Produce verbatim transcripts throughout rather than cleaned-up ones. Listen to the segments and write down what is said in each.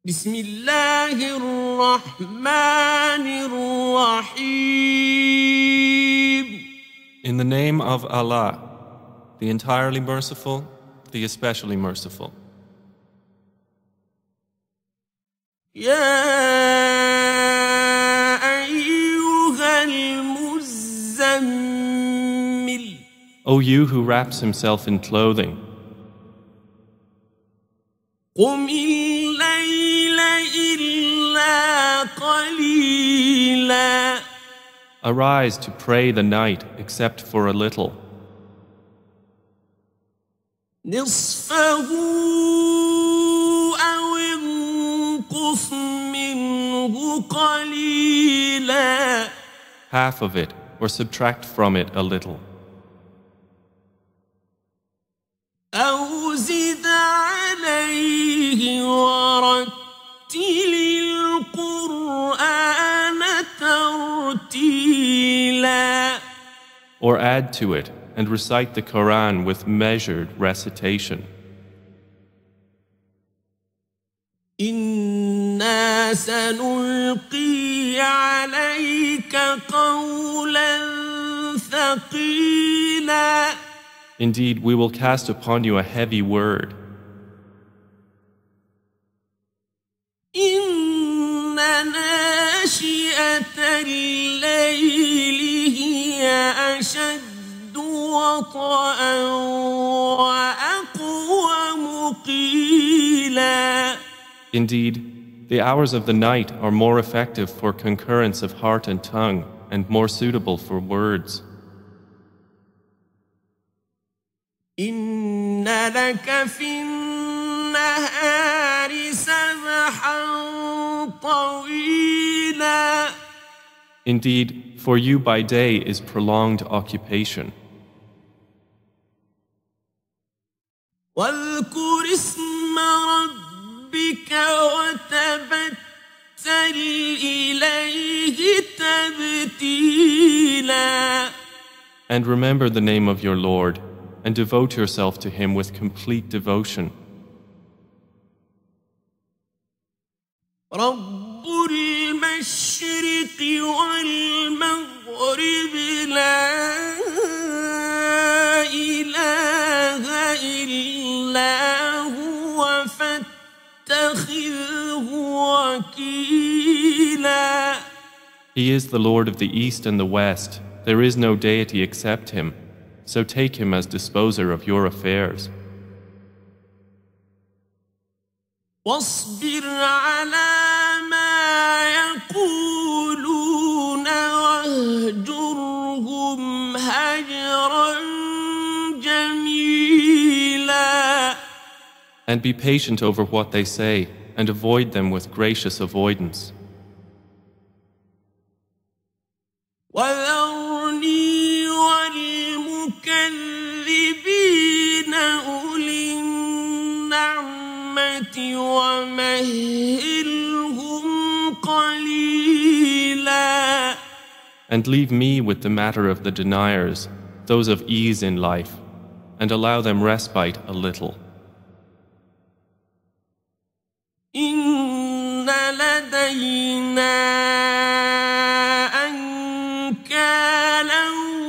بسم الله الرحمن الرحيم. In the name of Allah, the entirely merciful, the especially merciful. يا أيها المزمل. O you who wraps himself in clothing, قم الليل إلا قليلا. arise to pray the night except for a little. نصفه أو انقص منه قليلا. Half of it, or subtract from it a little. أو زد عليه ورتل القرآن ترتيلا. Or add to it and recite the Quran with measured recitation. إنا سنلقي عليك قولا ثقيلا. Indeed, we will cast upon you a heavy word. إن ناشئة الليل هي أشد وطئا وأقوم قيلا. Indeed, the hours of the night are more effective for concurrence of heart and tongue and more suitable for words. إن لك في النهار سبحا طويلا. Indeed, for you by day is prolonged occupation. واذكر اسم ربك وتبتل إليه تبتيلا. And remember the name of your Lord, and devote yourself to Him with complete devotion. رب المشرق والمغرب لا إله إلا هو فاتخذه وكيلا. He is the Lord of the East and the West. There is no deity except Him. So take Him as disposer of your affairs. واصبر على ما يقولون واهجرهم هجرا جميلا. And be patient over what they say, and avoid them with gracious avoidance. وذرني والمكذبين أولي النعمة ومهلهم قليلا. And leave me with the matter of the deniers, those of ease in life, and allow them respite a little. إن لدينا أنكالا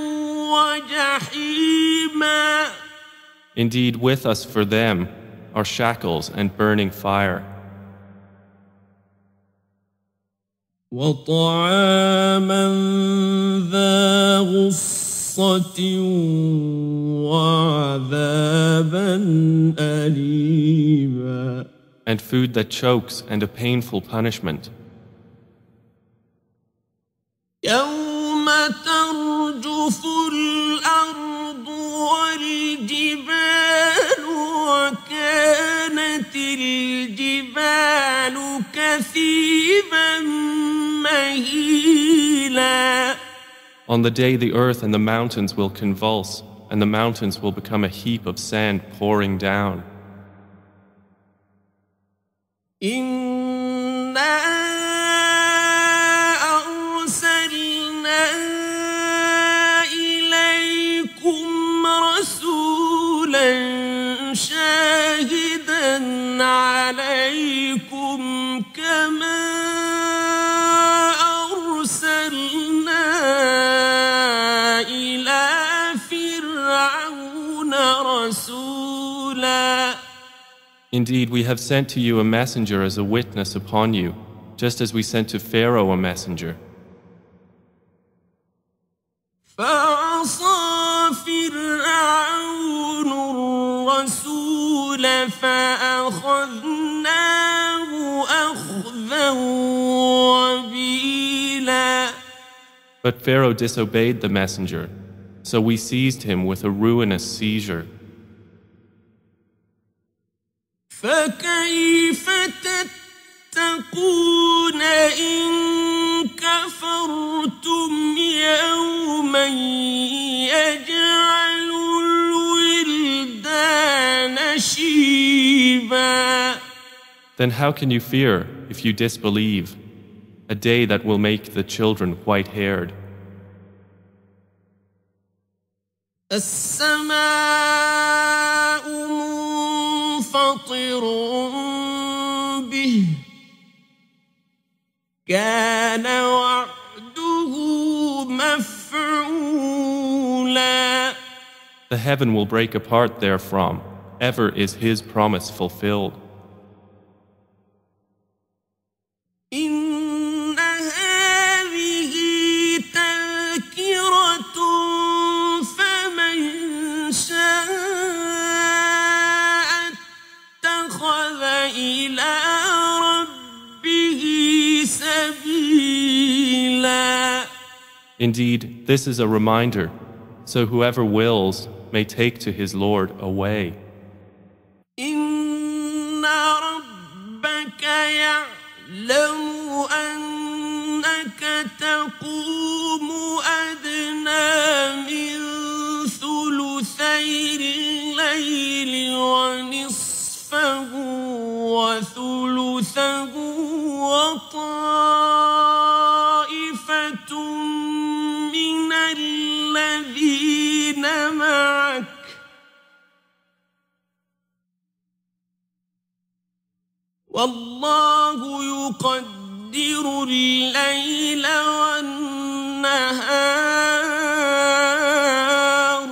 وجحيما. Indeed, with us for them are shackles and burning fire. وطعاما ذا غصة وعذابا أليما. And food that chokes and a painful punishment. يوم ترجف الأرض والجبال وكانت الجبال كثيبا مهيلا. On the day the earth and the mountains will convulse, and the mountains will become a heap of sand pouring down. إنا أرسلنا إليكم رسولا شاهدا عليكم كما أرسلنا إلى فرعون رسولا. Indeed, we have sent to you a messenger as a witness upon you, just as we sent to Pharaoh a messenger. فعصى فرعون الرسول فأخذناه أخذا وبيلا. But Pharaoh disobeyed the messenger, so we seized him with a ruinous seizure. فكيف تتقون إن كفرتم يوما يجعل الولدان شيبا. Then how can you fear if you disbelieve, a day that will make the children white-haired? السماء منفطر به كان وعده مفعولا. The heaven will break apart therefrom. Ever is his promise fulfilled. إن هذه تذكرة فمن شاء اتخذ إلى ربه سبيلا. Indeed, this is a reminder, so whoever wills may take to his Lord a way. إن ربك يعلم أنك تقوم أدنى من ثلثي الليل ونصفه وثلثه وطائفة من الذين معك والله يقدر الليل والنهار.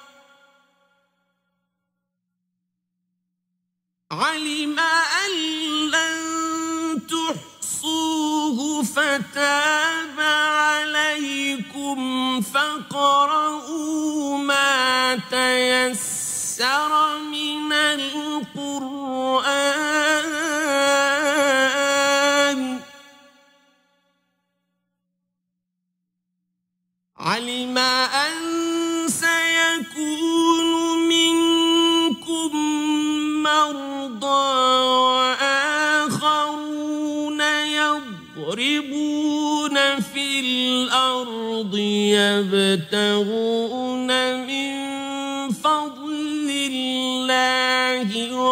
علم أن لن تحصوه فتاب عليكم فاقرؤوا ما تيسر من القرآن. علم أن سيكون منكم مرضى وآخرون يضربون في الأرض يبتغون من فضل الله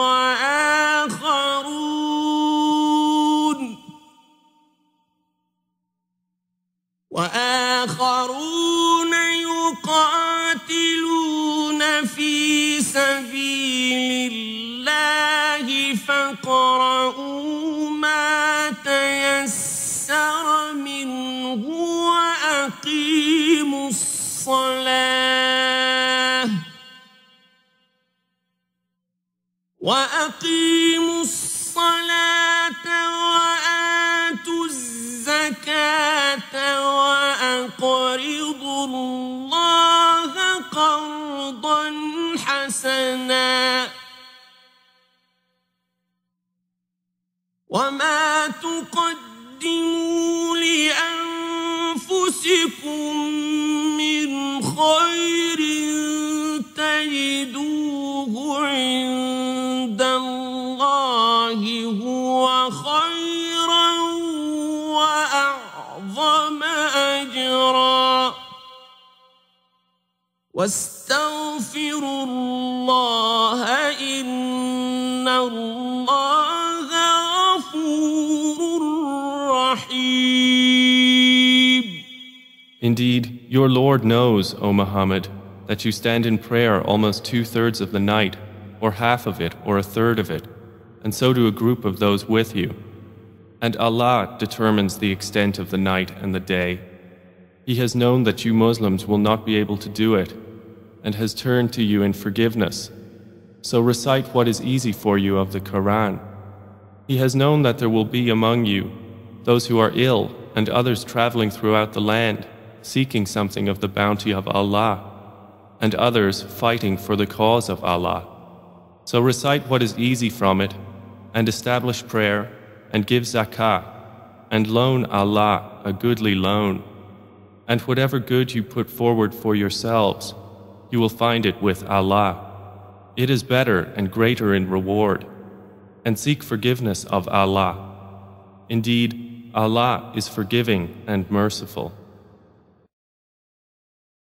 وآخرون وآخرون يقاتلون في سبيل الله فاقرؤوا ما تيسر منه وأقيموا الصلاة وأقيموا الصلاة وآتوا الزكاة وأقرضوا الله قرضا حسنا. وما تقدموا لأنفسكم من خير تجدوه عند الله هو خيرا وأعظم أجرا. واستغفروا الله إن الله غفور رحيم. Indeed, your Lord knows, O Muhammad, that you stand in prayer almost two-thirds of the night, or half of it, or a third of it, and so do a group of those with you. And Allah determines the extent of the night and the day. He has known that you Muslims will not be able to do it, and has turned to you in forgiveness. So recite what is easy for you of the Quran. He has known that there will be among you those who are ill and others traveling throughout the land, seeking something of the bounty of Allah, and others fighting for the cause of Allah. So recite what is easy from it, and establish prayer, and give zakah, and loan Allah a goodly loan. And whatever good you put forward for yourselves, you will find it with Allah. It is better and greater in reward. And seek forgiveness of Allah. Indeed, Allah is forgiving and merciful.